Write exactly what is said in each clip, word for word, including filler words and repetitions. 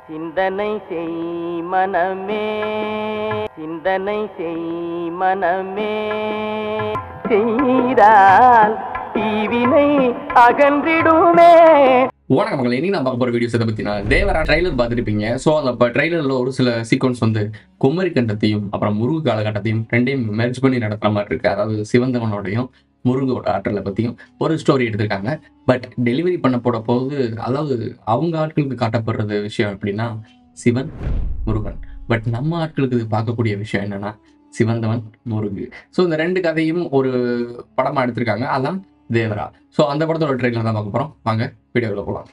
சிந்தனை செய் மனமே, சிந்தனை செய் மனமே, செய்தால் தீவினை அகன்றிடுமே. வணக்கம் மக்களே, இன்னைக்கு நான் பார்க்க போற வீடியோஸ் இதை பத்தினா தேவரா ட்ரைலர் பார்த்துருப்பீங்க. ஸோ அந்த ட்ரைலர்ல ஒரு சில சீக்வன்ஸ் வந்து குமரி கண்டத்தையும் அப்புறம் முருகு காலகட்டத்தையும் ரெண்டையும் மெர்ஜ் பண்ணி நடத்துற மாதிரி இருக்கு. அதாவது சிவந்தவனோடையும் முருகோட ஆற்றலை பத்தியும் ஒரு ஸ்டோரி எடுத்திருக்காங்க. பட் டெலிவரி பண்ண போட போது, அதாவது அவங்க ஆட்களுக்கு காட்டப்படுறது விஷயம் எப்படின்னா சிவன் முருகன். பட் நம்ம ஆட்களுக்கு இது பார்க்கக்கூடிய விஷயம் என்னன்னா சிவந்தவன் முருகு. ஸோ இந்த ரெண்டு கதையும் ஒரு படமா எடுத்திருக்காங்க. அதான் தேவரா. ஸோ அந்த படத்தோட ட்ரெயிலர் தான் பார்க்க போறோம். வாங்க வீடியோவில் போகலாம்.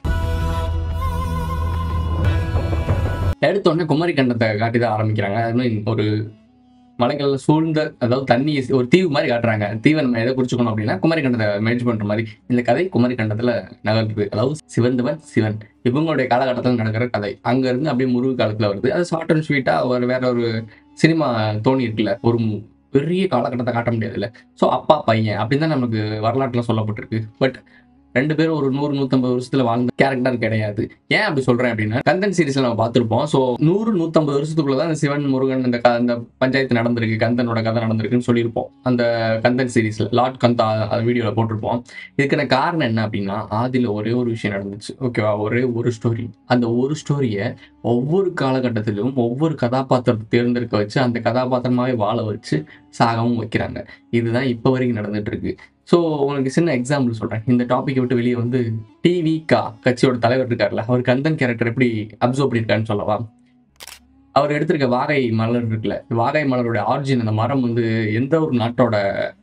எடுத்தோடனே குமரி கண்டத்தை காட்டி தான் ஆரம்பிக்கிறாங்க. அது ஒரு மலைகள்ல சூழ்ந்த, அதாவது தண்ணி ஒரு தீவு மாதிரி காட்டுறாங்க. தீவை நம்ம எதை குறிச்சுக்கணும் அப்படின்னா குமரி கண்டத்தை மேட்ச் பண்ற மாதிரி இந்த கதை குமரி கண்டத்துல நகர்ந்து, அதாவது சிவந்தவன் சிவன் இவங்களுடைய காலகட்டத்தில் நடக்கிற கதை. அங்க இருந்து அப்படியே முருகு காலத்துல வருது. அது ஷார்ட் அண்ட் ஸ்வீட்டா ஒரு வேற ஒரு சினிமா தோணி இருக்குல்ல, ஒரு பெரிய காலகட்டத்தை காட்ட முடியாதுல்ல. ஸோ அப்பா பையன் அப்படின்னு தான் நமக்கு வரலாற்றுல சொல்லப்பட்டிருக்கு. பட் ரெண்டு பேரும் ஒரு நூறு நூற்றம்பது வருஷத்துல வாழ்ந்த கேரக்டர் கிடையாது. ஏன் அப்படி சொல்றேன் அப்படின்னா, கந்தன் சீரீஸ்ல நம்ம பார்த்துருப்போம். ஸோ நூறு நூற்றம்பது வருஷத்துக்குள்ளதான் அந்த சிவன் முருகன் இந்த அந்த பஞ்சாயத்து நடந்திருக்கு, கந்தனோட கதை நடந்திருக்குன்னு சொல்லியிருப்போம். அந்த கந்தன் சீரீஸ்ல லார்ட் கந்தா வீடியோல போட்டிருப்போம். இதுக்கான காரணம் என்ன அப்படின்னா, ஆதியில ஒரே ஒரு விஷயம் நடந்துச்சு, ஓகேவா? ஒரே ஒரு ஸ்டோரி. அந்த ஒரு ஸ்டோரியை ஒவ்வொரு காலகட்டத்திலும் ஒவ்வொரு கதாபாத்திரத்தை தேர்ந்தெடுக்க வச்சு அந்த கதாபாத்திரமாவே வாழ வச்சு சாகவும் வைக்கிறாங்க. இதுதான் இப்போ வரைக்கும் நடந்துட்டு இருக்கு. ஸோ உங்களுக்கு சின்ன எக்ஸாம்பிள் சொல்கிறேன். இந்த டாப்பிக்கை விட்டு வெளியே வந்து டிவிகா கட்சியோட தலைவர் இருக்கார்ல, அவர் கந்தன் கேரக்டர் எப்படி அப்சர்வ் பண்ணியிருக்காருன்னு சொல்லவா? அவர் எடுத்திருக்க வாகை மலர் இருக்குல்ல, வாகை மலருடைய ஆரிஜின், அந்த மரம் வந்து எந்த ஒரு நாட்டோட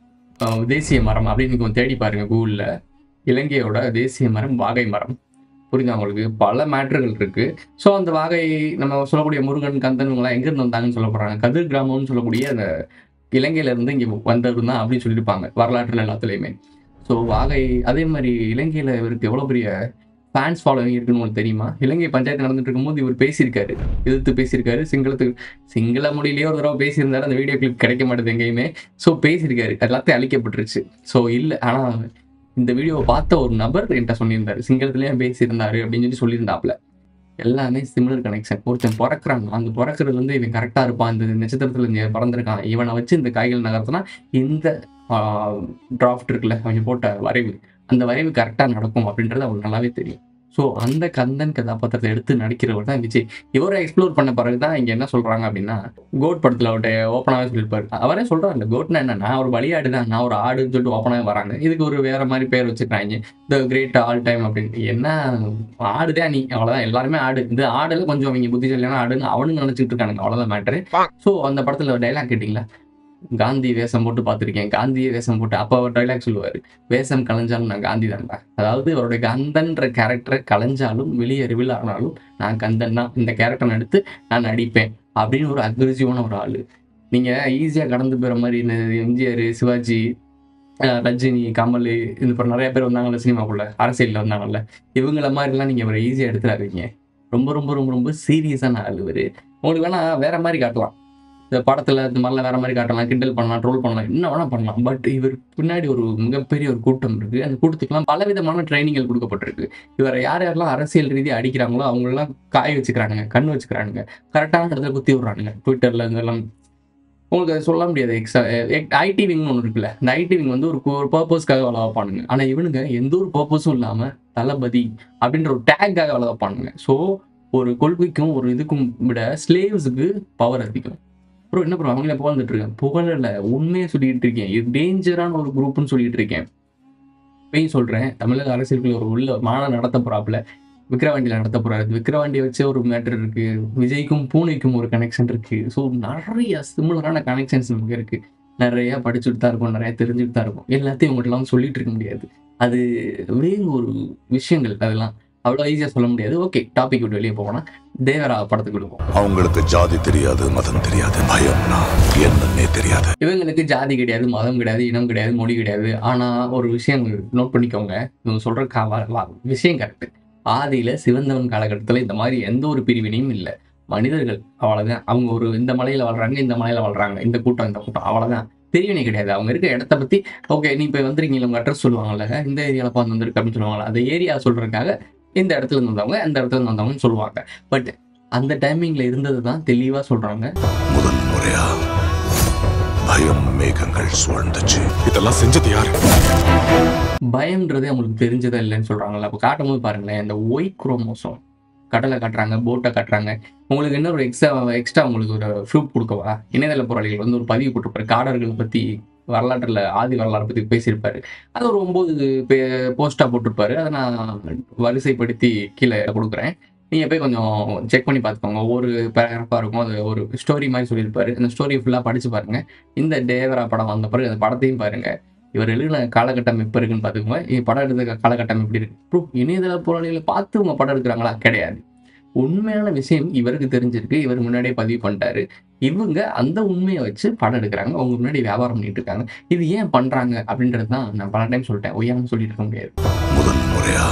தேசிய மரம் அப்படின்னு நீங்கள் தேடி பாருங்க கூகுளில். இலங்கையோட தேசிய மரம் வாகை மரம். புரியுதா உங்களுக்கு? பல மேட்டர்கள் இருக்கு. ஸோ அந்த வாகை நம்ம சொல்லக்கூடிய முருகன் கந்தன் இவங்களாம் எங்கேருந்து வந்தாங்கன்னு சொல்ல போகிறாங்க. கதிர் கிராமம்னு சொல்லக்கூடிய அந்த இலங்கையில இருந்து இங்கே வந்தவர் தான் அப்படின்னு சொல்லியிருப்பாங்க வரலாற்றுல எல்லாத்துலேயுமே. ஸோ வாகை அதே மாதிரி இலங்கையில் இவருக்கு எவ்வளோ பெரிய ஃபேன்ஸ் ஃபாலோவிங் இருக்குன்னு உங்களுக்கு தெரியுமா? இலங்கை பஞ்சாயத்து நடந்துட்டு இருக்கும்போது இவர் பேசியிருக்காரு, எதிர்த்து பேசியிருக்காரு. சிங்களத்துக்கு சிங்கள மொழியிலேயே ஒரு தடவை பேசியிருந்தாரு. அந்த வீடியோ கிளிப் கிடைக்க மாட்டேது எங்கேயுமே. ஸோ பேசியிருக்காரு, எல்லாத்தையும் அழிக்கப்பட்டுருச்சு. ஸோ இல்லை, ஆனால் இந்த வீடியோவை பார்த்த ஒரு நபர் என்கிட்ட சொல்லியிருந்தாரு, சிங்களத்துலேயே பேசியிருந்தாரு அப்படின்னு சொல்லி சொல்லியிருந்தாப்புல. எல்லாமே சிமிலர் கனெக்ஷன். ஒருத்தன் பிறக்கிறான், அந்த பிறக்கிறது வந்து இவன் கரெக்டாக இருப்பான், இந்த நட்சத்திரத்தில் இங்கே பறந்துருக்கான், இவனை வச்சு இந்த காய்கள் நகர்த்தினா இந்த டிராஃப்ட் இருக்குல்ல, அவங்க போட்ட வரைவு, அந்த வரைவு கரெக்டாக நடக்கும் அப்படின்றது அவங்களுக்கு நல்லாவே தெரியும். ஸோ அந்த கந்தன் கதாபாத்திரத்தை எடுத்து நடிக்கிறவர் தான் விஜய். இவரை எக்ஸ்ப்ளோர் பண்ண பிறகு தான் இங்கே என்ன சொல்கிறாங்க அப்படின்னா, கோட் படத்தில் அவர்கிட்ட ஓப்பனாகவே சொல்லியிருப்பாரு. அவரே சொல்கிறாரு, கோட்னா என்ன, நான் ஒரு பலியாடு தான், நான் ஒரு ஆடுன்னு சொல்லிட்டு ஓப்பனாகவே வராங்க. இதுக்கு ஒரு வேற மாதிரி பேர் வச்சுக்கிறாங்க, த கிரேட் ஆல் டைம் அப்படின்னு. என்ன ஆடுதான் நீ, அவ்வளோதான், எல்லாருமே ஆடு. இந்த ஆடுல கொஞ்சம் அவங்க புத்திசாலியான ஆடுன்னு அவனுங்க நினச்சிட்டு இருக்கானுங்க, அவ்வளோதான் மேட்ரு. ஸோ அந்த படத்தில் டைலாக் கேட்டிங்களா, காந்தி வேஷம் போட்டு பார்த்துருக்கேன், காந்தியே வேஷம் போட்டு. அப்போ அவர் டைலாக் சொல்லுவார், வேஷம் கலைஞ்சாலும் நான் காந்தி தான்டா. அதாவது அவருடைய கந்தன்ற கேரக்டரை கலைஞ்சாலும் வெளியே ரிவீல் ஆனாலும் நான் கந்தன் தான், இந்த கேரக்டர் எடுத்து நான் நடிப்பேன் அப்படின்னு ஒரு அக்ரெசிவான ஒரு ஆள். நீங்கள் ஈஸியாக கடந்து போகிற மாதிரி இந்த எம்ஜிஆர், சிவாஜி, ரஜினி, கமல், இந்த இப்போ நிறைய பேர் வந்தாங்கல்ல சினிமாக்குள்ள, அரசியலில் வந்தாங்கல்ல, இவங்கள மாதிரிலாம் நீங்கள் இவரை ஈஸியாக எடுத்துடாதீங்க. ரொம்ப ரொம்ப ரொம்ப ரொம்ப சீரியஸான ஆள் இவர். உங்களுக்கு வேணால் வேற மாதிரி காட்டலாம், இந்த படத்தில் இந்த மாதிரிலாம் வேற மாதிரி காட்டலாம், கிண்டல் பண்ணலாம், ட்ரோல் பண்ணலாம், என்ன வேணால் பண்ணலாம். பட் இவர் பின்னாடி ஒரு மிகப்பெரிய ஒரு கூட்டம் இருக்குது. அந்த கூட்டத்துக்குலாம் பலவிதமான ட்ரைனிங்கள் கொடுக்கப்பட்டிருக்கு. இவரை யார் யாரெல்லாம் அரசியல் ரீதியாக அடிக்கிறாங்களோ அவங்களெல்லாம் காய வச்சுக்கிறானுங்க, கண் வச்சுக்கிறானுங்க, கரெக்டான இடத்துல குத்தி விட்றானுங்க. ட்விட்டரில் இதெல்லாம் உங்களுக்கு அதை சொல்ல முடியாது. எக்ஸா ஐடி விங்னு ஒன்று இருக்குல்ல, இந்த ஐடி விங் வந்து ஒரு ஒரு பர்பஸ்க்காக வேலை வைப்பானுங்க. ஆனால் இவனுங்க எந்த ஒரு பர்பஸும் இல்லாமல் தளபதி அப்படின்ற ஒரு டேக்காக வேலை வைப்பானுங்க. ஸோ ஒரு கொள்கைக்கும் ஒரு இதுக்கும் விட ஸ்லேவ்ஸுக்கு பவர் அதிகம். ப்ரோ என்ன ப்ரோ அவங்களே புகழ்ந்துட்டு இருக்கேன்? புகழல, உண்மையை சொல்லிட்டு இருக்கேன். இது டேஞ்சரான ஒரு குரூப்னு சொல்லிட்டு இருக்கேன். போய் சொல்றேன், தமிழக அரசியலுக்குள்ள ஒரு உள்ள மாநாடு நடத்த போறாப்புல, விக்கிரவாண்டியில் நடத்த போறாரு. விக்கிரவாண்டியை வச்சே ஒரு மேட்டர் இருக்கு, விஜய்க்கும் பூனைக்கும் ஒரு கனெக்ஷன் இருக்கு. ஸோ நிறைய சிமிலரான கனெக்ஷன்ஸ் நமக்கு இருக்கு. நிறைய படிச்சுட்டு தான் இருக்கும், நிறைய தெரிஞ்சுட்டு தான் இருக்கும். எல்லாத்தையும் உங்கள்கிட்ட சொல்லிட்டு இருக்க முடியாது. அது வேறு ஒரு விஷயங்கள், அதெல்லாம் அவ்வளோ ஈஸியாக சொல்ல முடியாது. ஓகே, டாபிக் விட்டு வெளியே போகணும். தேவரா படத்துக்கு விடுவோம். அவங்களுக்கு ஜாதி தெரியாது, மதம் தெரியாது, பயம்னா என்னன்னே தெரியாது. இவங்களுக்கு ஜாதி கிடையாது, மதம் கிடையாது, இனம் கிடையாது, மொழி கிடையாது. ஆனால் ஒரு விஷயம் நோட் பண்ணிக்கோங்க, இவங்க சொல்கிற கா விஷயம் கரெக்டு. ஆதியில் சிவந்தவன் காலகட்டத்தில் இந்த மாதிரி எந்த ஒரு பிரிவினையும் இல்லை. மனிதர்கள் அவ்வளோதான். அவங்க ஒரு இந்த மலையில் வாழ்கிறாங்க, இந்த மலையில் வாழ்கிறாங்க, இந்த கூட்டம் இந்த கூட்டம், அவ்வளோதான். பிரிவினை கிடையாது. அவங்க இருக்க இடத்த பற்றி, ஓகே நீ இப்போ வந்துருக்கீங்க, உங்கள் அட்ரஸ் சொல்லுவாங்கல்ல, இந்த ஏரியாவில் பார்த்து வந்துருக்கு அப்படின்னு சொல்லுவாங்கல்ல, அந்த ஏரியா சொல்கிறதுக்காக இந்த இடத்துல இருந்து வந்தவங்க அந்த இடத்துல இருந்து வந்தவங்கன்னு சொல்லுவாங்க. பட் அந்த டைமிங்ல இருந்தது தான் தெளிவா சொல்றாங்க. முதல் முறையா பயம் மேகங்கள் சூழ்ந்துச்சு. இதெல்லாம் செஞ்சது யாரு? பயம்ன்றதே அவங்களுக்கு தெரிஞ்சதா இல்லைன்னு சொல்றாங்கல்ல. அப்ப காட்டும்போது பாருங்களேன், இந்த ஒய் குரோமோசோம் கடலை காட்டுறாங்க, போட்டை காட்டுறாங்க. உங்களுக்கு என்ன ஒரு எக்ஸ்ட்ரா எக்ஸ்ட்ரா உங்களுக்கு ஒரு ப்ரூஃப் கொடுக்கவா? இணையதள போராளிகள் வந்து ஒரு பதிவு போட்டிருப்பாரு, காடர்கள் பத்தி வரலாற்றுல ஆதி வரலாறு பத்தி பேசியிருப்பாரு. அது ஒரு ஒன்பது போஸ்டா போட்டிருப்பாரு. அதை நான் வரிசைப்படுத்தி கீழே கொடுக்குறேன். நீங்க போய் கொஞ்சம் செக் பண்ணி பார்த்துக்கோங்க. ஒவ்வொரு பேராகிராஃபா இருக்கும். அது ஒரு ஸ்டோரி மாதிரி சொல்லியிருப்பாரு. அந்த ஸ்டோரி ஃபுல்லா படிச்சு பாருங்க. இந்த தேவரா படம் வந்த பிறகு அந்த படத்தையும் பாருங்க. இவர் எழுதின காலகட்டம் எப்ப இருக்குன்னு பார்த்துக்கோங்க. படம் எடுத்த காலகட்டம் எப்படி இருக்கு? ப்ரூஃப் இணையதள போராளிகளை பார்த்து உங்க படம் எடுக்கிறாங்களா? கிடையாது. உண்மையான விஷயம் இவருக்கு தெரிஞ்சிருக்கு. இவர் முன்னாடியே பதிவு பண்ணிட்டாரு. இவங்க அந்த உண்மையை வச்சு படம் எடுக்கிறாங்க. அவங்க முன்னாடி வியாபாரம் பண்ணிட்டு இருக்காங்க. இது ஏன் பண்றாங்க அப்படின்றது தான் நான் பல டைம் சொல்லிட்டேன். ஒய்யான்னு சொல்லிட்டு இருக்க முடியாது. முதல் முறையா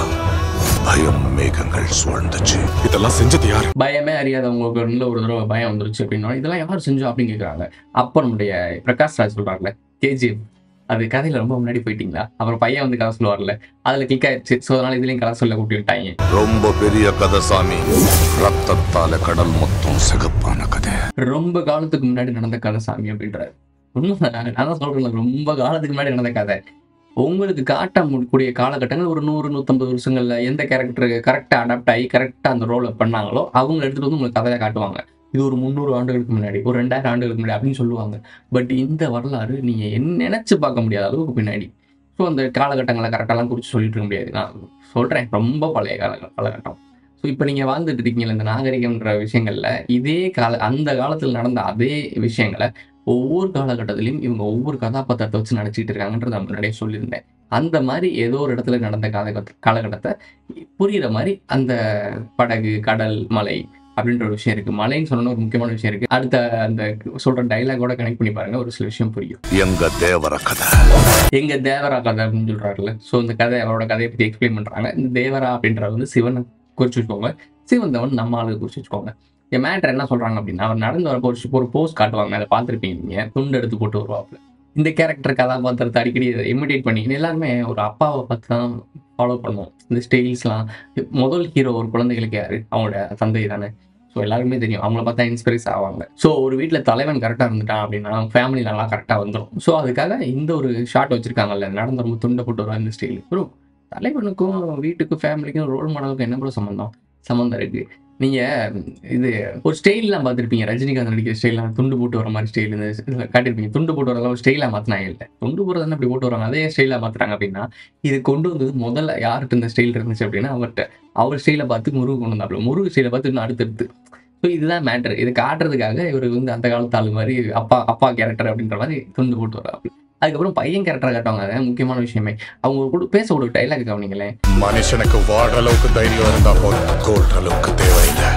பயம் மேகங்கள் சூழ்ந்துச்சு. இதெல்லாம் செஞ்சது யாரு? பயமே அறியாதவங்களுக்கு ஒரு தடவை பயம் வந்துருச்சு அப்படின்னா இதெல்லாம் யார் செஞ்சோம் அப்படின்னு கேட்குறாங்க. அப்போ நம்முடைய பிரகாஷ் ராஜ் சொல்றாங்கல்ல, கேஜிஎஃப் அது கதையில ரொம்ப முன்னாடி போயிட்டீங்களா? அப்புறம் பையன் வந்து கதை சொல்லுவார்ல, அதுல கிளிக் ஆயிடுச்சு. ஸோ அதனால இதுலயும் கதை சொல்ல கூட்டி விட்டாங்க. ரொம்ப பெரிய கதை சாமி. ரத்தத்தால கடல் மொத்தம் சிகப்பான கதை. ரொம்ப காலத்துக்கு முன்னாடி நடந்த கதை சாமி அப்படின்றாரு. உண்மை நான் தான் சொல்றேன், ரொம்ப காலத்துக்கு முன்னாடி நடந்த கதை. உங்களுக்கு காட்ட முடியக்கூடிய காலகட்டங்கள் ஒரு நூறு நூற்றம்பது வருஷங்கள்ல எந்த கேரக்டருக்கு கரெக்டாக அடாப்ட் ஆகி கரெக்டாக அந்த ரோலை பண்ணாங்களோ அவங்க எடுத்துகிட்டு வந்து உங்களுக்கு கதையை காட்டுவாங்க. இது ஒரு முந்நூறு ஆண்டுகளுக்கு முன்னாடி, ஒரு ரெண்டாயிரம் ஆண்டுகளுக்கு முன்னாடி அப்படின்னு சொல்லுவாங்க. பட் இந்த வரலாறு நீங்கள் என்ன நினச்சி பார்க்க முடியாத அளவுக்கு பின்னாடி. ஸோ அந்த காலகட்டங்களை கரெக்டாலாம் குறித்து சொல்லிட்டு இருக்க முடியாது. நான் சொல்கிறேன், ரொம்ப பழைய கால காலகட்டம். ஸோ இப்போ நீங்கள் வாழ்ந்துட்டு இருக்கீங்களா இந்த நாகரிகம்ன்ற விஷயங்களில், இதே கால அந்த காலத்தில் நடந்த அதே விஷயங்களை ஒவ்வொரு காலகட்டத்திலையும் இவங்க ஒவ்வொரு கதாபாத்திரத்தை வச்சு நினச்சிக்கிட்டு இருக்காங்கன்றத நான் முன்னாடியே சொல்லியிருந்தேன். அந்த மாதிரி ஏதோ ஒரு இடத்துல நடந்த காலகட்ட காலகட்டத்தை புரிகிற மாதிரி அந்த படகு, கடல், மலை அப்படின்ற ஒரு விஷயம் இருக்குது. மலைன்னு சொன்ன ஒரு முக்கியமான விஷயம் இருக்குது. அடுத்த அந்த சொல்கிற டைலாகோட கனெக்ட் பண்ணி பாருங்கள், ஒரு சில விஷயம் புரியும். எங்க தேவர கதை எங்க தேவரா கதை அப்படின்னு சொல்கிறாருல்ல. ஸோ இந்த கதை அவரோட கதையை பற்றி எக்ஸ்பிளைன் பண்ணுறாங்க. இந்த தேவரா அப்படின்றது வந்து சிவனை குறிச்சு வச்சுக்கோங்க, சிவந்தவன் நம்ம ஆளுக்கு குறிச்சு வச்சுக்கோங்க. என் மேட்ரு என்ன சொல்றாங்க அப்படின்னா, அவர் நடந்து வரப்போ ஒரு ஒரு போஸ்ட் காட்டுவாங்க, அதை பார்த்துருப்பீங்க நீங்க, துண்டு எடுத்து போட்டு வருவாப்புல. இந்த கேரக்டர் கதாபாத்திரத்தை அடிக்கடி இமிடேட் பண்ணி எல்லாருமே ஒரு அப்பாவை பார்த்து தான் ஃபாலோ பண்ணுவோம். இந்த ஸ்டைல்ஸ்லாம் முதல் ஹீரோ ஒரு குழந்தைகளுக்கு யாரு? அவங்களோட தந்தை தானே. ஸோ எல்லாருக்குமே தெரியும், அவங்கள பார்த்தா இன்ஸ்பிரேஸ் ஆவாங்க. ஸோ ஒரு வீட்டில் தலைவன் கரெக்டாக இருந்துட்டான் அப்படின்னா ஃபேமிலி நல்லா கரெக்டாக வந்துடும். ஸோ அதுக்காக இந்த ஒரு ஷார்ட் வச்சிருக்காங்கல்ல, நடந்து ரொம்ப துண்டை போட்டு வருவா இந்த ஸ்டைல். ப்ரோ தலைவனுக்கும் வீட்டுக்கும் ஃபேமிலிக்கும் ரோல் மாடலுக்கும் என்ன ப்ரோ சம்மந்தம்? சம்மந்தம் இருக்கு. நீங்க இது ஒரு ஸ்டைல்லாம் பார்த்துருப்பீங்க, ரஜினிகாந்த் நடிக்கிற ஸ்டைலாம் துண்டு போட்டு வர மாதிரி ஸ்டைல் இந்த காட்டியிருப்பீங்க. துண்டு போட்டு வரலாம் ஒரு ஸ்டைலாக மாற்றினாங்க. இல்லை, துண்டு போடுறதுன்னு அப்படி போட்டு வராங்க, அதே ஸ்டைலாக மாற்றுறாங்க. அப்படின்னா இது கொண்டு வந்தது முதல்ல யார்கிட்ட இந்த ஸ்டைல் இருந்துச்சு அப்படின்னா அவர்கிட்ட. அவர் ஸ்டைலை பார்த்து முருகு கொண்டு வந்தாப்புல, முருகு ஸ்டைலை பார்த்து இன்னும் அடுத்தடுத்து. ஸோ இதுதான் மேட்ரு. இது காட்டுறதுக்காக இவர் வந்து அந்த காலத்து ஆளு மாதிரி அப்பா அப்பா கேரக்டர் அப்படின்ற மாதிரி துண்டு போட்டு வர்றாரு. அதுக்கப்புறம் பையன் கேரக்டரை காட்டுவாங்க. அதான் முக்கியமான விஷயமே. அவங்க கூட பேச ஒரு டைலாக் கவனிங்களேன். மனுஷனுக்கு வாழ்ற அளவுக்கு தைரியம் இருந்தா போதும், கொல்ற அளவுக்கு தேவையில்லை.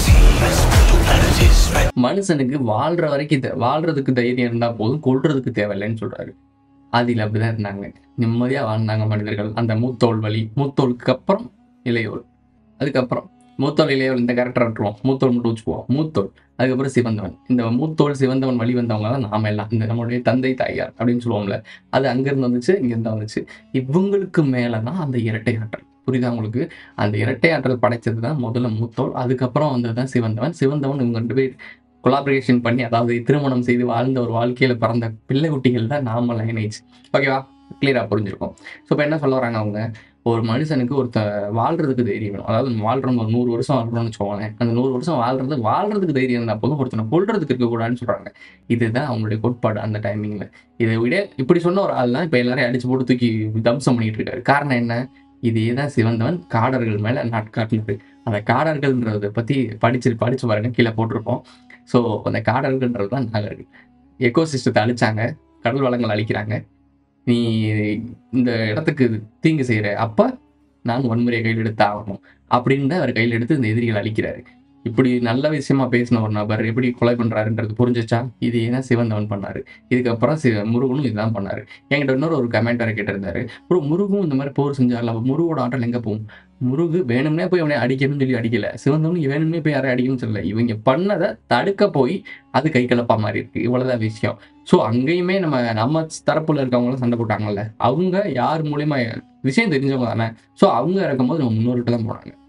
மனுஷனுக்கு வாழ்ற வரைக்கும் வாழ்றதுக்கு தைரியம் இருந்தா போதும், கொல்றதுக்கு தேவையில்லைன்னு சொல்றாரு. ஆதியில் அப்படிதான் இருந்தாங்க, நிம்மதியா வாழ்ந்தாங்க மனிதர்கள். அந்த மூத்தோல் வழி, மூத்தோலுக்கு அப்புறம் இளையோல், அதுக்கப்புறம் மூத்தோல் இளையோல் இந்த கேரக்டர் விட்டுருவோம், மூத்தோல் மட்டும் வச்சுக்குவோம். மூத்தோல், அதுக்கப்புறம் சிவந்தவன். இந்த மூத்தோல் சிவந்தவன் வழி வந்தவங்க தான் நாம எல்லாம், இந்த நம்மளுடைய தந்தை தாயார் அப்படின்னு சொல்லுவோம்ல, அது அங்கிருந்து வந்துச்சு, இங்கிருந்து வந்துச்சு. இவங்களுக்கு மேலதான் அந்த இரட்டை ஆற்றல். புரியுதா உங்களுக்கு? அந்த இரட்டை ஆற்றல் படைச்சது தான் முதல்ல மூத்தோல், அதுக்கப்புறம் வந்ததுதான் சிவந்தவன். சிவந்தவன் இவங்க ரெண்டு பேர் கொலாபரேஷன் பண்ணி, அதாவது திருமணம் செய்து வாழ்ந்த ஒரு வாழ்க்கையில பிறந்த பிள்ளை குட்டிகள் தான் நாம லைனேஜ். ஓகேவா? கிளியரா புரிஞ்சிருக்கும். ஸோ இப்போ என்ன சொல்ல வராங்க அவங்க, ஒரு மனுஷனுக்கு ஒருத்த வாழ்றதுக்கு தைரியம் வேணும். அதாவது வாழ்றவங்க ஒரு நூறு வருஷம் வாழ்றோம்னு வச்சுக்கோங்களேன், அந்த நூறு வருஷம் வாழ்றது வாழ்றதுக்கு தைரியம் இருந்தால் போதும், ஒருத்தனை கொள்றதுக்கு இருக்கக்கூடாதுன்னு சொல்றாங்க. இதுதான் அவங்களுடைய கோட்பாடு அந்த டைமிங்ல. இதை விட இப்படி சொன்ன ஒரு ஆள் தான் இப்போ எல்லாரையும் அடிச்சு போட்டு தூக்கி தம்சம் பண்ணிட்டு இருக்காரு. காரணம் என்ன? இதே தான் சிவந்தவன் காடர்கள் மேல நாட்காட்டினது. அந்த காடர்கள்ன்றதை பத்தி படிச்சு படிச்சு பாருங்க, கீழே போட்டிருப்போம். ஸோ அந்த காடர்கள்ன்றது தான் நாகர்கள். எக்கோசிஸ்டத்தை அழிச்சாங்க, கடல் வளங்கள் அழிக்கிறாங்க. நீ இந்த இடத்துக்கு தீங்கு செய்யற, அப்ப நான் வன்முறையை கையில் எடுத்து ஆகணும் அப்படின்னு அவர் கையில் எடுத்து இந்த எதிரிகள் அழிக்கிறாரு. இப்படி நல்ல விஷயமா பேசின ஒரு நபர் எப்படி கொலை பண்றாருன்றது புரிஞ்சிச்சா? இது ஏன்னா சிவந்தவன் பண்ணாரு. இதுக்கப்புறம் சி முருகனும் இதுதான் பண்ணாரு. என்கிட்ட இன்னொரு ஒரு கமெண்ட் வேற கேட்டிருந்தாரு, ஒரு முருகும் இந்த மாதிரி போர் செஞ்சார்ல, முருகோட ஆற்றல் எங்க போகும்? முருகு வேணும்னே போய் அவனை அடிக்கணும்னு சொல்லி அடிக்கல, சிவந்தவன் வேணும்னே போய் யாரை அடிக்கணும்னு சொல்லல, இவங்க பண்ணதை தடுக்க போய் அது கை கலப்பா மாதிரி இருக்கு. இவ்வளவுதான் விஷயம். ஸோ அங்கேயுமே நம்ம நம்ம தரப்புல இருக்கவங்களும் சண்டை போட்டாங்கல்ல, அவங்க யார் மூலியமா விஷயம் தெரிஞ்சவங்க தானே. ஸோ அவங்க இறக்கும் போது நம்ம முன்னோர்கிட்ட தான் போனாங்க.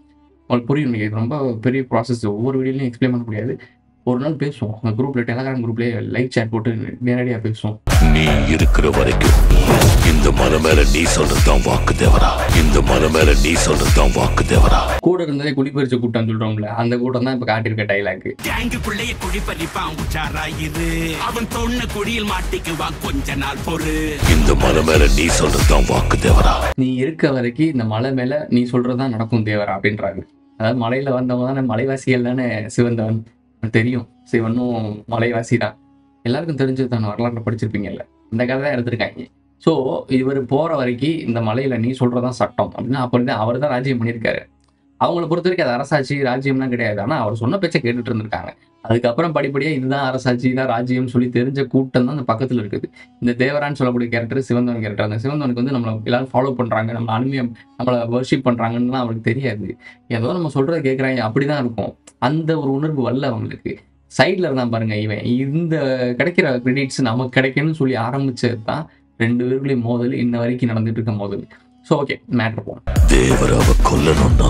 உங்களுக்கு புரியும். இது ரொம்ப பெரிய ப்ராசஸ். ஒவ்வொரு வீடியோலையும் எக்ஸ்பிளைன் பண்ண முடியாது. ஒரு நாள் பேசுவோம். அந்த குரூப்ல டெலகிராம் குரூப்லேயே லைவ் சேட் போட்டு நேரடியாக பேசுவோம். நீ இருக்கிற வரைக்கும் இந்த மலை மேல நீ சொல்றதுதான் வாக்கு தேவரா. இந்த மலை மேல நீ சொல்றதுதான் வாக்கு தேவரா. கூட இருந்ததே குடிப்பறிச்ச கூட்டம் சொல்றோம்ல, அந்த கூட்டம் தான் இப்ப காட்டியிருக்க டைலாக். கேங்குக்குள்ளேயே குடிப்பறிப்பான் உச்சாராயிரு, அவன் தொன்ன குடியில் மாட்டிக்குவான் கொஞ்ச நாள் பொறு. இந்த மலை மேல நீ சொல்றதுதான் வாக்கு தேவரா. நீ இருக்க வரைக்கும் இந்த மலை மேல நீ சொல்றதுதான் நடக்கும் தேவரா அப்படின்றாங்க. அதாவது மலையில வந்தவங்க தானே மலைவாசிகள் தானே சிவந்தவன் தெரியும். சிவனும் மலைவாசி தான், எல்லாருக்கும் தெரிஞ்சது தானே, வரலாறு படிச்சிருப்பீங்கல்ல. இந்த கதை தான் எடுத்திருக்காங்க. ஸோ இவர் போற வரைக்கும் இந்த மலையில நீ சொல்றதான் சட்டம் அப்படின்னா அப்படிதான் அவர் தான் ராஜ்யம் பண்ணியிருக்காரு. அவங்கள பொறுத்த வரைக்கும் அது அரசாட்சி ராஜ்யம்லாம் கிடையாது. ஆனால் அவர் சொன்ன பேச்சை கேட்டுட்டு இருந்திருக்காங்க. அதுக்கப்புறம் படிப்படியாக இதுதான் அரசாட்சி தான் ராஜ்யம் சொல்லி தெரிஞ்ச கூட்டம் தான் அந்த பக்கத்தில் இருக்குது. இந்த தேவரான்னு சொல்லக்கூடிய கேரக்டர் சிவந்தவன் கேரக்டர். அந்த சிவந்தவனுக்கு வந்து நம்மளை எல்லாரும் ஃபாலோ பண்ணுறாங்க, நம்ம அனுமையம் நம்மளை வர்ஷிப் பண்ணுறாங்கன்னு அவருக்கு தெரியாது. ஏதோ நம்ம சொல்கிறத கேட்குறாங்க அப்படி தான் இருக்கும். அந்த ஒரு உணர்வு வரல அவங்களுக்கு. சைடில் இருந்தால் பாருங்க, இவன் இந்த கிடைக்கிற கிரெடிட்ஸ் நமக்கு கிடைக்கணும்னு சொல்லி ஆரம்பிச்சது தான் ரெண்டு பேருக்குள்ளேயும் மோதல் இன்ன வரைக்கும் நடந்துட்டு இருக்க மோதல். ஸோ ஓகே, மேட்ரு போவோம். தேவராவை கொல்லணும்னா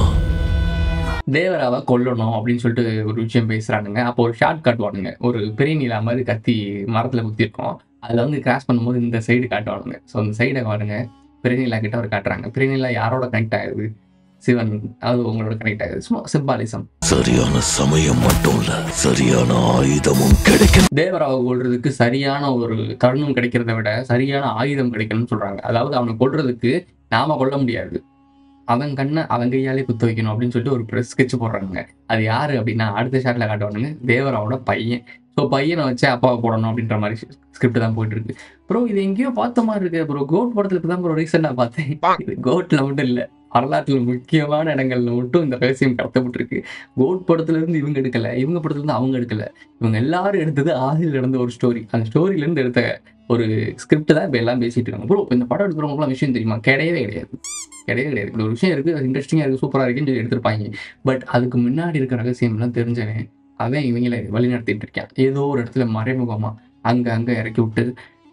தேவராவை கொல்லணும் அப்படின்னு சொல்லிட்டு ஒரு விஷயம் பேசுறானுங்க. அப்போ ஒரு ஷார்ட் காட்டுவானுங்க. ஒரு பெரிய நீலா மாதிரி கத்தி மரத்தில் குத்திருக்கோம். அதில் வந்து கிராஸ் பண்ணும்போது இந்த சைடு காட்டுவானுங்க. ஸோ அந்த சைடை பாருங்க, பெரிய நீலா கிட்ட அவர் காட்டுறாங்க. பெரிய நீலா யாரோட கனெக்ட் ஆகுது? சிவன். அது உங்களோட கனெக்ட் ஆகுது. சும்மா சிம்பாலிசம். சரியான சமயம் மட்டும் இல்ல, சரியான ஆயுதமும் கிடைக்கும். தேவராவை கொல்றதுக்கு சரியான ஒரு தருணம் கிடைக்கிறத விட சரியான ஆயுதம் கிடைக்கணும்னு சொல்றாங்க. அதாவது அவனை கொல்றதுக்கு நாம கொல்ல முடியாது, அவன் கண்ணை அவன் கையாலே குத்த வைக்கணும் அப்படின்னு சொல்லிட்டு ஒரு ப்ரெஸ் ஸ்கெட்ச் போடுறாங்க. அது யாரு அப்படின்னா அடுத்த ஷாட்ல காட்டுவானுங்க, தேவராவோட பையன். ஸோ பையனை வச்சு அப்பாவை போடணும் அப்படின்ற மாதிரி ஸ்கிரிப்ட் தான் போயிட்டு இருக்கு. ப்ரோ இது எங்கேயோ பார்த்த மாதிரி இருக்கு ப்ரோ. கோட் படத்துல தான் ப்ரோ ரீசெண்டாக பார்த்தேன். இது கோட்ல மட்டும் இல்லை, வரலாற்றில் முக்கியமான இடங்கள்ல மட்டும் இந்த ரகசியம் கடத்தப்பட்டிருக்கு. கோட் படத்துல இருந்து இவங்க எடுக்கல, இவங்க படத்துல இருந்து அவங்க எடுக்கல. இவங்க எல்லாரும் எடுத்தது ஆதியில் நடந்த ஒரு ஸ்டோரி. அந்த ஸ்டோரியில இருந்து எடுத்த ஒரு ஸ்கிரிப்ட் தான் இப்போ எல்லாம் பேசிட்டு இருக்காங்க. ப்ரோ இந்த படம் எடுக்கிறவங்களுக்குலாம் விஷயம் தெரியுமா? கிடையவே கிடையாது, கிடையவே கிடையாது. இப்படி ஒரு விஷயம் இருக்குது, அது இன்ட்ரெஸ்டிங்காக இருக்குது, சூப்பராக இருக்குன்னு சொல்லி எடுத்திருப்பாங்க. பட் அதுக்கு முன்னாடி இருக்கிற ரகசியம்லாம் தெரிஞ்சவன் அவன் இவங்களை வழி நடத்திட்டு இருக்கான். ஏதோ ஒரு இடத்துல மறைமுகமா அங்க அங்க இறக்கி விட்டு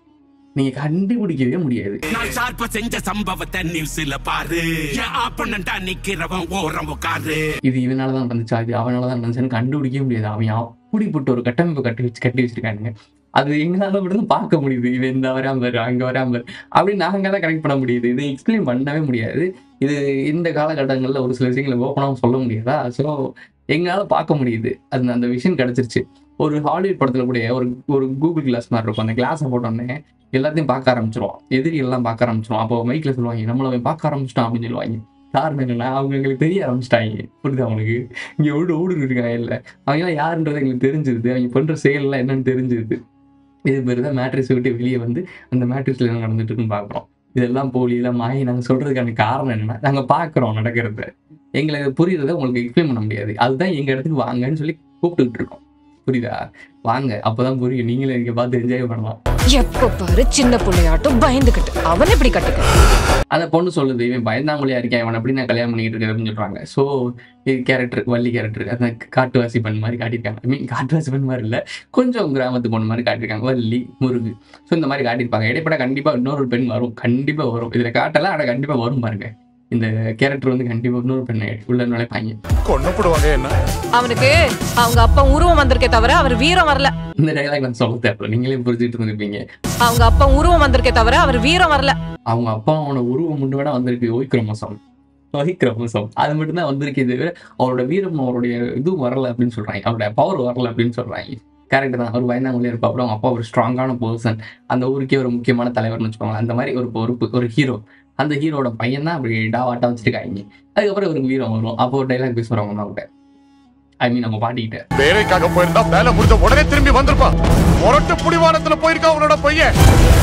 நீங்க கண்டுபிடிக்கவே முடியாது. நான் ஷார்ப்பா செஞ்ச சம்பவத்தை நியூஸ்ல பாரு, ஆப்பனண்டா நிக்கிறவன் ஓரம் உட்காரு. இது இவனாலதான் நடந்துச்சா, இது அவனாலதான் நடந்துச்சுன்னு கண்டுபிடிக்கவே முடியாது. அவன் அப்படிப்பட்ட ஒரு கட்டமைப்பு கட்டி வச்சு கட்டி வச்சிருக்கானுங்க. அது எங்களால மட்டும் பார்க்க முடியுது. இவன் இந்த வராமல் அங்க வராமல் அப்படின்னு நாங்க தான் கனெக்ட் பண்ண முடியுது. இதை எக்ஸ்பிளைன் பண்ணவே முடியாது. இது இந்த காலகட்டங்களில் ஒரு சில விஷயங்களை ஓப்பனாகவும் சொல்ல முடியாதா? ஸோ எங்களால் பார்க்க முடியுது. அது அந்த விஷயம் கிடைச்சிருச்சு. ஒரு ஹாலிவுட் படத்துல கூட ஒரு ஒரு கூகுள் கிளாஸ் மாதிரி இருக்கும். அந்த கிளாஸை போட்டோன்னே எல்லாத்தையும் பார்க்க ஆரம்பிச்சிருவான், எதிரி எல்லாம் பார்க்க ஆரம்பிச்சிருவான். அப்போ மைக்கில் சொல்லுவாங்க, நம்மளை பார்க்க ஆரம்பிச்சிட்டான் அப்படின்னு சொல்லுவாங்க. காரணம் என்னன்னா அவங்க எங்களுக்கு தெரிய ஆரம்பிச்சிட்டாங்க. புரியுது அவங்களுக்கு? இங்கே ஓடு ஓடுன்னு இருக்காங்க. இல்லை அவங்களாம் யாருன்றது எங்களுக்கு தெரிஞ்சிருது, அவங்க பண்ற செயல்லாம் என்னன்னு தெரிஞ்சிருது. இது பேர் தான் மேட்ரிக்ஸை விட்டு வெளியே வந்து அந்த மேட்ரிக்ஸில் என்ன நடந்துட்டு இருக்குன்னு பார்க்குறோம். இதெல்லாம் போலி இதெல்லாம் மாயி. நாங்கள் சொல்றதுக்கான காரணம் என்னன்னா நாங்கள் பார்க்குறோம் நடக்கிறத, எங்களுக்கு புரியுறத உங்களுக்கு எக்ஸ்பிளைன் பண்ண முடியாது. அதுதான் எங்கள் இடத்துக்கு வாங்கன்னு சொல்லி கூப்பிட்டுக்கிட்டு இருக்கோம். புரியுதா? வாங்க, அப்போதான் புரியும். நீங்களே இங்கே பார்த்து என்ஜாய் பண்ணலாம். எப்போ பாரு சின்ன பிள்ளையாட்டும் பயந்துக்கிட்டு அவன் எப்படி கட்டுக்க. அந்த பொண்ணு சொல்லுது, இவன் பயந்தாமொழியா இருக்கேன், இவன் எப்படி நான் கல்யாணம் பண்ணிக்கிட்டு இருக்கேன் அப்படின்னு சொல்றாங்க. ஸோ இது கேரக்டர் வள்ளி கேரக்டர் அந்த காட்டுவாசி பெண் மாதிரி காட்டியிருக்காங்க. ஐ மீன் காட்டுவாசி பெண் மாதிரி இல்லை, கொஞ்சம் கிராமத்து பொண்ணு மாதிரி காட்டியிருக்காங்க. வள்ளி முருகு ஸோ இந்த மாதிரி காட்டியிருப்பாங்க. இடைப்பட கண்டிப்பா இன்னொரு பெண் வரும், கண்டிப்பா வரும். இதுல காட்டலாம், ஆனால் கண்டிப்பா வரும் பாருங்க. இந்த கேரக்டர் வந்து கண்டிப்பா இன்னொரு பெண்ணை உள்ள நுழைப்பாங்க. கொன்னப்படுவாங்க. என்ன அவனுக்கு அவங்க அப்பா உருவம் வந்திருக்கே தவிர அவர் வீரம் வரல. இந்த டைலாக் நான் சொல்ல தேவையில்ல, நீங்களே புரிஞ்சுட்டு இருந்திருப்பீங்க. அவங்க அப்பா உருவம் வந்திருக்கே தவிர அவர் வீரம் வரல. அவங்க அப்பா அவனோட உருவம் முன்னு வேணா வந்திருக்கு. ஒய்கிரமசம் ஒய்கிரமசம் அது மட்டும் தான் வந்திருக்கு. இது அவரோட வீரம் அவருடைய இதுவும் வரல அப்படின்னு சொல்றாங்க, அவருடைய பவர் வரல அப்படின்னு சொல்றாங்க. கேரக்டர் தான். அவர் பயந்தாமொழியா இருப்பா. அப்புறம் அவங்க அப்பா ஒரு ஸ்ட்ராங்கான பர்சன், அந்த ஊருக்கே ஒரு முக்கியமான தலைவர்னு வச்சுக்கோங்க. அந்த மாதிரி ஒரு பொறுப்பு, ஒரு ஹீரோ. அந்த ஹீரோட பையன் தான் அப்படி டாவாட்டா வச்சிருக்காங்க. அதுக்கப்புறம் இவருக்கு வீரம் வரும். அப்போ ஒரு டைலாக் பேசுறவங்க தான் கூட, ஐ மீன் நம்ம பாட்டிக்கிட்ட, வேலைக்காக போயிருந்தா வேலை முடிஞ்ச உடனே திரும்பி வந்திருப்பான். முரட்டு புடிவானத்துல போயிருக்கா அவனோட பையன்.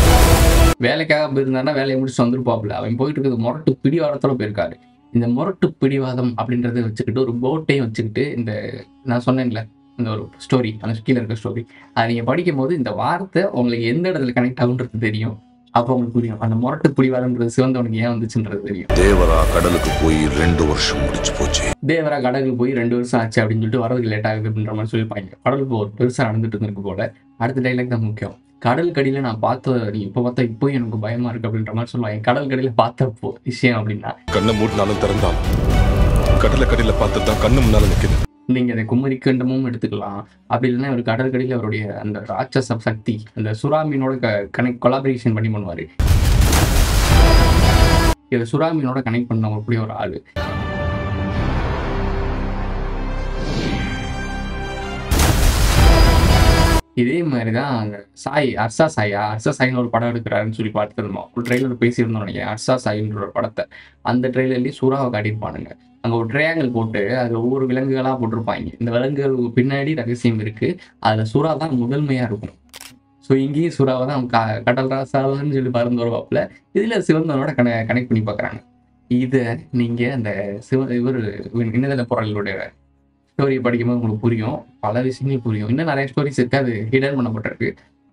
வேலைக்காக போயிருந்தாருன்னா வேலையை முடிச்சு வந்திருப்பாப்புல. அவன் போயிட்டு இருக்கிறது முரட்டு பிடிவாதத்தோட போயிருக்காரு. இந்த முரட்டு பிடிவாதம் அப்படின்றத வச்சுக்கிட்டு ஒரு போட்டையும் வச்சுக்கிட்டு இந்த நான் சொன்னேன்ல இந்த ஒரு ஸ்டோரி, அந்த கீழே இருக்க ஸ்டோரி, அதை நீங்க படிக்கும் போது இந்த வார்த்தை உங்களுக்கு எந்த இடத்துல கனெக்ட் ஆகுன்றது தெரியும். அப்போ உங்களுக்கு புரியும் அந்த முரட்டு பிடிவாதம்ன்றது சிவந்தவனுக்கு ஏன் வந்துச்சுன்றது தெரியும். தேவரா கடலுக்கு போய் ரெண்டு வருஷம் முடிச்சு போச்சு. தேவரா கடலுக்கு போய் ரெண்டு வருஷம் ஆச்சு அப்படின்னு சொல்லிட்டு வரதுக்கு லேட் ஆகுது அப்படின்ற மாதிரி சொல்லியிருப்பாங்க. கடலுக்கு ஒரு பெருசா நடந்துட்டு இருந்திருக்கு போல. அடுத்த டைலாக் தான் முக்கியம். கடல் கடியில நான் பார்த்த நீ இப்போ பார்த்தா இப்போ எனக்கு பயமா இருக்கு அப்படின்ற மாதிரி சொல்லுவாங்க. கடல் கடியில பார்த்தப்போ விஷயம் அப்படின்னா கண்ணை மூட்டினாலும் திறந்தாலும் கடலை கடையில பார்த்ததான் கண்ணு முன்னால நிக்குது. நீங்க அதை குமரிக்கண்டமும் எடுத்துக்கலாம். அப்படி இல்லைன்னா ஒரு கடற்கடையில் அவருடைய அந்த ராட்சச சக்தி அந்த சுறாமீனோட கனெக்ட் கொலாபரேஷன் பண்ணி பண்ணுவாரு. இதை சுறாமீனோட கனெக்ட் பண்ணக்கூடிய ஒரு ஆளு. இதே மாதிரி தான் அந்த சாய் அர்ஷா சாயா அர்ஷா சாயின்னு ஒரு படம் எடுக்கிறாருன்னு சொல்லி பார்த்துருந்தோம். ஒரு ட்ரெய்லர் பேசியிருந்தோம் நினைக்கிறேன். அர்ஷா சாயின்ற ஒரு படத்தை அந்த ட்ரெய்லர்லேயே சுறாவை காட்டியிருப்பானுங்க. அங்கே ஒரு ட்ரையாங்கிள் போட்டு அது ஒவ்வொரு விலங்குகளாக போட்டிருப்பாங்க. இந்த விலங்குகளுக்கு பின்னாடி ரகசியம் இருக்குது. அதில் சுறா தான் முதன்மையாக இருக்கும். ஸோ இங்கேயும் சுறாவை தான் க கடல் ராசாவான்னு சொல்லி பறந்து வருவாப்புல. இதில் சிவந்தனோட கன கனெக்ட் பண்ணி பார்க்குறாங்க. இதை நீங்கள் அந்த சிவ இவர் இணையதள பொருளுடைய ஸ்டோரியை படிக்கும்போது உங்களுக்கு புரியும். பல விஷயங்கள் புரியும். இன்னும் நிறைய ஸ்டோரிஸ் இருக்கு. அது ஹிடன் பண்ணப்பட்டிருக்கு.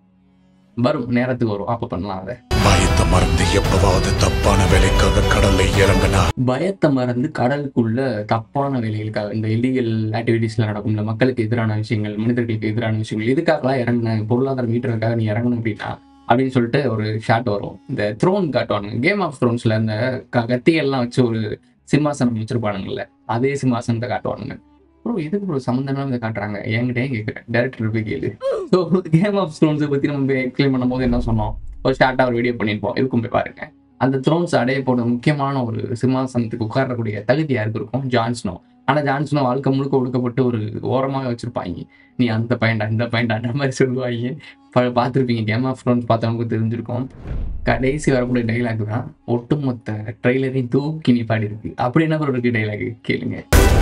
வரும் நேரத்துக்கு வரும். அப்போ பண்ணலாம். அதை பயத்தை மறந்து எப்பவாவது தப்பான வேலைக்காக கடல்ல இறங்கினா பயத்தை மறந்து கடலுக்குள்ள தப்பான வேலைகளுக்காக இந்த இல்லீகல் ஆக்டிவிட்டீஸ்ல நடக்கும் இந்த மக்களுக்கு எதிரான விஷயங்கள் மனிதர்களுக்கு எதிரான விஷயங்கள் இதுக்காகலாம் இறங்கின பொருளாதாரம் மீட்டுறதுக்காக நீ இறங்கணும் அப்படின்னா அப்படின்னு சொல்லிட்டு ஒரு ஷாட் வரும். இந்த த்ரோன் காட்டுவானுங்க. கேம் ஆஃப் த்ரோன்ஸ்ல அந்த கத்திகள்லாம் வச்சு ஒரு சிம்மாசனம் வச்சிருப்பானுங்கல்ல, அதே சிம்மாசனத்தை காட்டுவானுங்க. ப்ரோ இதுக்கு ஒரு சம்மந்தம் இதை காட்டுறாங்க. என்கிட்டே கேட்குறேன், டேரக்டர் போய் கேளு. ஸோ கேம் ஆஃப் த்ரோன்ஸை பற்றி நம்ம எக்ஸ்பிளைன் பண்ணும்போது என்ன சொன்னோம், ஒரு ஸ்டார்ட்டாக ஒரு வீடியோ பண்ணியிருப்போம். இருக்கும் போய் பாருங்க. அந்த த்ரோன்ஸ் அடைய போட முக்கியமான ஒரு சிம்மாசனத்துக்கு உட்காரக்கூடிய தகுதி யாருக்கு இருக்கும்? Jon Snow. ஆனால் ஜான் ஸ்னோ வாழ்க்கை முழுக்க ஒடுக்கப்பட்டு ஒரு ஓரமாக வச்சிருப்பாங்க. நீ அந்த பாயிண்டா இந்த பாயிண்டா அந்த மாதிரி சொல்லுவாங்க. பார்த்துருப்பீங்க. கேம் ஆஃப் த்ரோன்ஸ் பார்த்தவங்களுக்கு தெரிஞ்சிருக்கும். கடைசி வரக்கூடிய டைலாக் தான் ஒட்டுமொத்த ட்ரெய்லரையும் தூக்கி நீ பாடி இருக்கு. அப்படி என்ன ஒரு டைலாக் கேளுங்க.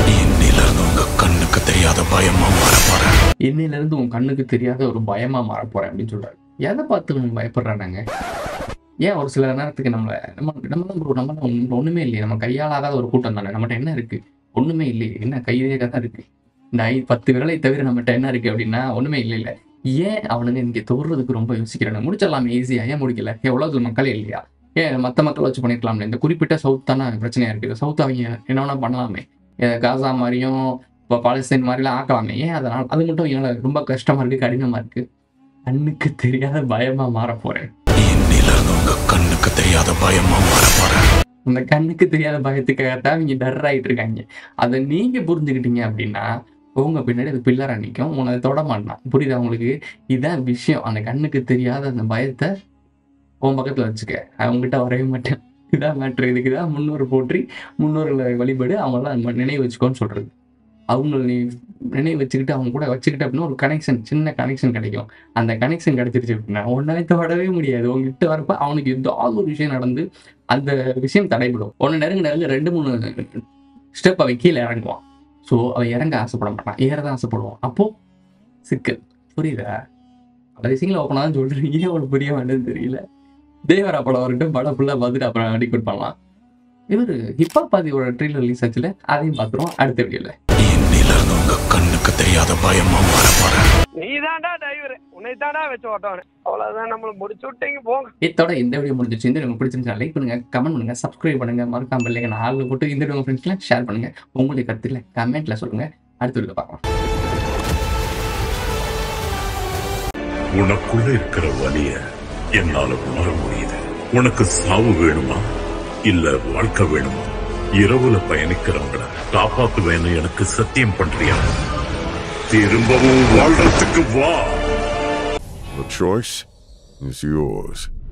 கண்ணுக்கு தெரியாத பயமா மாற போறேன். இன்னையில இருந்து உன் கண்ணுக்கு தெரியாத ஒரு பயமா மாற போறேன் அப்படின்னு சொல்றாரு. எதை பார்த்து நம்ம பயப்படுறாங்க? ஏன் ஒரு சில நேரத்துக்கு நம்மள நம்ம நம்ம தான் நம்ம தான் ஒண்ணுமே இல்லையே, நம்ம கையாளாகாத ஒரு கூட்டம் தானே. நம்மகிட்ட என்ன இருக்கு? ஒண்ணுமே இல்லையே. என்ன கைதேக தான் இருக்கு. இந்த ஐ பத்து விரலை தவிர நம்மகிட்ட என்ன இருக்கு அப்படின்னா ஒண்ணுமே இல்லை இல்லை. ஏன் அவனுங்க இங்கே தோறுறதுக்கு ரொம்ப யோசிக்கிறாங்க? முடிச்சிடலாமே ஈஸியா. ஏன் முடிக்கல? எவ்வளவு மக்களே இல்லையா? ஏன் மற்ற மக்கள் வச்சு பண்ணிருக்கலாம்ல? இந்த குறிப்பிட்ட சவுத் தானே பிரச்சனையா இருக்கு. சவுத் அவங்க என்ன வேணா பண்ணலாமே. காசா மாதிரியும் இப்போ பாலஸ்தீன் மாதிரிலாம் ஆக்கலாமே. ஏன் அதனால் அது மட்டும் என்னால் ரொம்ப கஷ்டமா இருக்கு, கடினமா இருக்கு. கண்ணுக்கு தெரியாத பயமா மாற போறேன். கண்ணுக்கு தெரியாத பயமா மாற போறேன். அந்த கண்ணுக்கு தெரியாத பயத்துக்காகத்தான் இங்க டர் ஆகிட்டு இருக்காங்க. அதை நீங்க புரிஞ்சுக்கிட்டீங்க அப்படின்னா உங்க பின்னாடி அது பில்லரா நிற்கும். உங்களை அதை தொட மாட்டான். புரியுதா உங்களுக்கு? இதான் விஷயம். அந்த கண்ணுக்கு தெரியாத அந்த பயத்தை உன் பக்கத்துல வச்சுக்க. அவங்ககிட்ட வரவே மாட்டேன். இதான் மேட்ரு. இதுக்குதான் முன்னோர் போற்றி முன்னோர்களை வழிபடு, அவங்களாம் நினைவு வச்சுக்கோன்னு சொல்றது. அவங்க நீ நினைவு வச்சுக்கிட்டு அவங்க கூட வச்சுக்கிட்ட அப்படின்னா ஒரு கனெக்ஷன், சின்ன கனெக்ஷன் கிடைக்கும். அந்த கனெக்ஷன் கிடைச்சிருச்சு அப்படின்னா ஒன்னாலே தொடவே முடியாது. உங்ககிட்ட வரப்ப அவனுக்கு ஏதாவது ஒரு விஷயம் நடந்து அந்த விஷயம் தடைபடும். ஒன்று நெருங்க நெருங்க ரெண்டு மூணு ஸ்டெப் அவன் கீழே இறங்குவான். ஸோ அவன் இறங்க ஆசைப்பட மாட்டான், ஏறதான் ஆசைப்படுவான். அப்போ சிக்கல். புரியுதா? பல விஷயங்களை ஓப்பனாக தான் சொல்றீங்க. ஏன் அவனுக்கு புரிய வேண்டியது தெரியல. தேவரா படம் வரட்டும், படம் ஃபுல்லாக பார்த்துட்டு அப்புறம் அடிக்கட் பண்ணலாம். இவர் ஹிப்ஹாப் பாதியோட ட்ரெய்லர் ரிலீஸ் ஆச்சுல, அதையும் பார்த்துருவோம் அடுத்த வீடியோல. கண்ணுக்கு தெரியாத பயமா மாற போறேன். நீதான்டா டிரைவர், உன்னை தான்டா வச்சு ஓட்டவனே. அவ்வளவுதான், நம்மள முடிச்சு விட்டீங்க போங்க. இதோட இந்த வீடியோ முடிஞ்சிச்சு. இந்த வீடியோ பிடிச்சிருந்தா லைக் பண்ணுங்க, கமெண்ட் பண்ணுங்க, சப்ஸ்கிரைப் பண்ணுங்க, மறக்காம பெல் ஐகானை ஆல்ல போட்டு இந்த வீடியோ உங்க ஃப்ரெண்ட்ஸ்க்கு ஷேர் பண்ணுங்க. உங்களுடைய கருத்துக்களை கமெண்ட்ல சொல்லுங்க. அடுத்த வீடியோல பார்க்கலாம். உனக்குள்ள இருக்கிற வலிய என்னால உணர முடியுது. உனக்கு சாவு வேணுமா இல்ல வாழ்க்கை வேணுமா? இரவுல பயணிக்கிறவங்கள காப்பாத்துவேன்னு எனக்கு சத்தியம் பண்றியா? திரும்பவும் வாழ்றதுக்கு வா. The choice is yours.